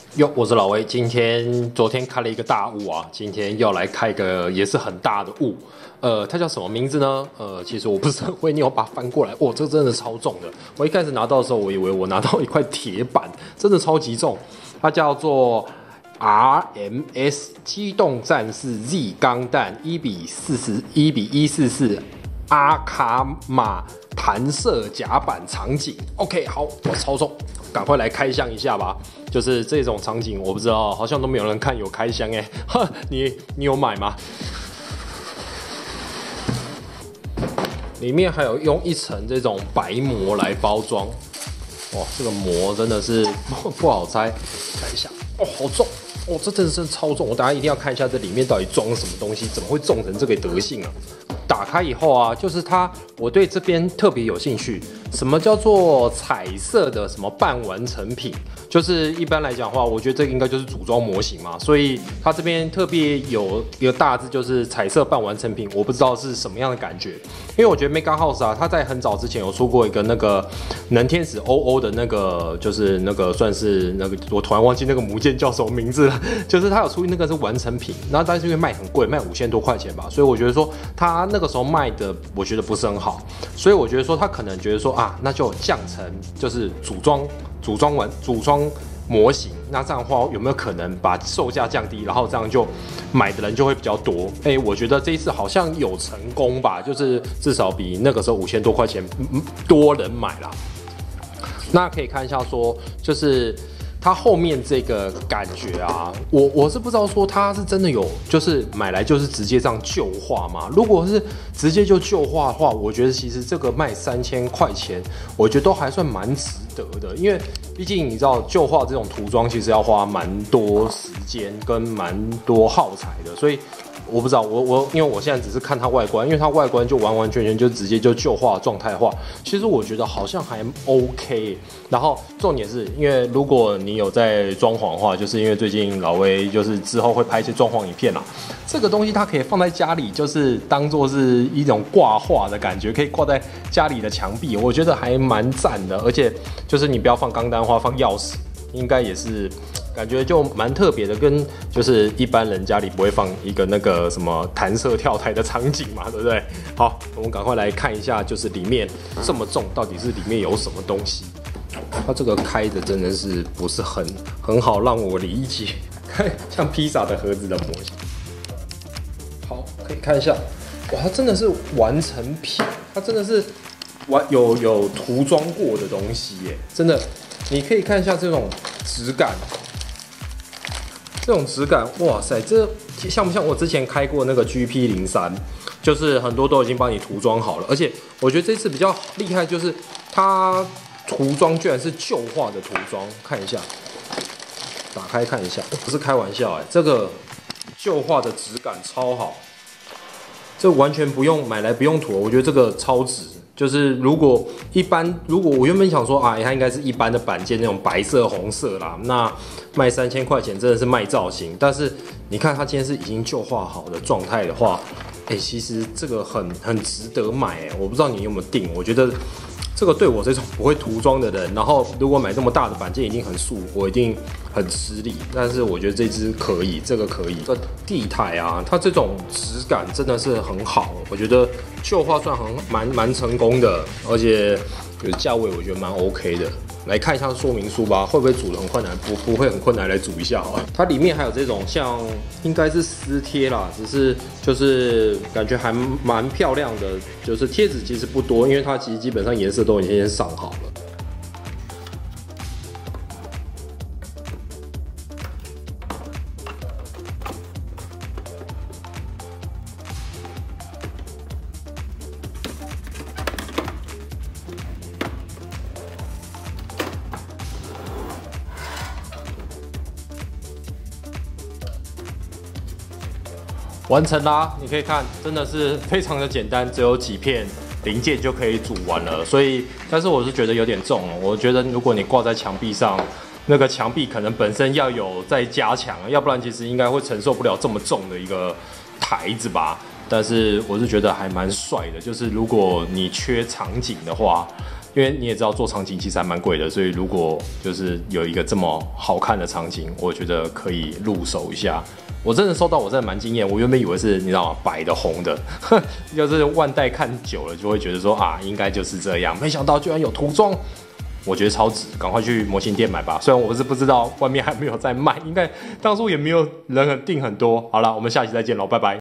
哟，我是老威，昨天开了一个大雾啊，今天要来开个也是很大的雾，它叫什么名字呢？其实我不是很会念，我把它翻过来，哇，这真的超重的。我一开始拿到的时候，我以为我拿到一块铁板，真的超级重。它叫做 RMS 机动战士 Z 钢弹1:144阿卡玛弹射甲板场景。OK， 好，我超重，赶快来开箱一下吧。就是这种场景，我不知道，好像都没有人看有开箱哎。你有买吗？里面还有用一层这种白膜来包装。哇，这个膜真的是不好拆，看一下。哦，好重。哦，这真的是超重！我大家一定要看一下这里面到底装了什么东西，怎么会重成这个德性啊？打开以后啊，就是它，我对这边特别有兴趣。什么叫做彩色的什么半完成品？就是一般来讲的话，我觉得这个应该就是组装模型嘛，所以它这边特别有一个大字，就是彩色半完成品。我不知道是什么样的感觉，因为我觉得 Mega House 啊，它在很早之前有出过一个那个能天使 OO 的那个，就是那个算是那个，我突然忘记那个母舰叫什么名字了，就是它有出那个是完成品，然后但是因为卖很贵，卖5000多块钱吧，所以我觉得说它那个时候卖的，我觉得不是很好，所以我觉得说他可能觉得说啊，那就降成就是组装模型，那这样的话有没有可能把售价降低，然后这样就买的人就会比较多？我觉得这一次好像有成功吧，就是至少比那个时候5000多块钱多人买啦。那可以看一下说，就是它后面这个感觉啊，我是不知道说它是真的有，就是买来就是直接这样旧化吗？如果是直接就旧化的话，我觉得其实这个卖3000块钱，我觉得都还算蛮值得的，因为毕竟你知道旧化这种涂装其实要花蛮多时间跟蛮多耗材的，所以我不知道，因为我现在只是看它外观，因为它外观就完完全全就直接就旧化状态化，其实我觉得好像还 OK。然后重点是因为如果你有在装潢的话，就是因为最近老威就是之后会拍一些装潢影片啦，这个东西它可以放在家里，就是当做是一种挂画的感觉，可以挂在家里的墙壁，我觉得还蛮赞的。而且就是你不要放钢弹花，放钥匙，应该也是。感觉就蛮特别的，跟就是一般人家里不会放一个那个什么弹射跳台的场景嘛，对不对？好，我们赶快来看一下，就是里面这么重，到底是里面有什么东西？它这个开的真的是不是很好让我理解，像披萨的盒子的模型。好，可以看一下，哇，它真的是完成品，它真的是有涂装过的东西耶，真的，你可以看一下这种质感。这种质感，哇塞，这像不像我之前开过那个 GP03？就是很多都已经帮你涂装好了，而且我觉得这次比较厉害，就是它涂装居然是旧化的涂装，看一下，打开看一下，不是开玩笑这个旧化的质感超好，这完全不用买来不用涂，我觉得这个超值。就是如果我原本想说啊，它应该是一般的板件那种白色红色啦，那卖3000块钱真的是卖造型。但是你看它今天是已经旧化好的状态的话，其实这个很值得买我不知道你有没有订，我觉得这个对我这种不会涂装的人，然后如果买这么大的板件已经很素，我一定很吃力。但是我觉得这支可以，这个可以。这地台啊，它这种质感真的是很好，我觉得旧化算蛮成功的，而且价位我觉得蛮 OK 的。来看一下说明书吧，会不会煮得很困难？不会很困难，来煮一下好了。它里面还有这种像应该是撕贴啦，只是就是感觉还蛮漂亮的，就是贴纸其实不多，因为它其实基本上颜色都已经先上好了。完成啦！你可以看，真的是非常的简单，只有几片零件就可以组完了。所以，但是我是觉得有点重哦。我觉得如果你挂在墙壁上，那个墙壁可能本身要有再加强，要不然其实应该会承受不了这么重的一个台子吧。但是我是觉得还蛮帅的，就是如果你缺场景的话， 因为你也知道做场景其实还蛮贵的，所以如果就是有一个这么好看的场景，我觉得可以入手一下。我真的收到，我真的蛮惊艳。我原本以为是你知道吗，白的红的，就是万代看久了就会觉得说啊，应该就是这样，没想到居然有涂装。我觉得超值，赶快去模型店买吧。虽然我是不知道外面还没有在卖，应该当初也没有人订很多。好了，我们下期再见喽，拜拜。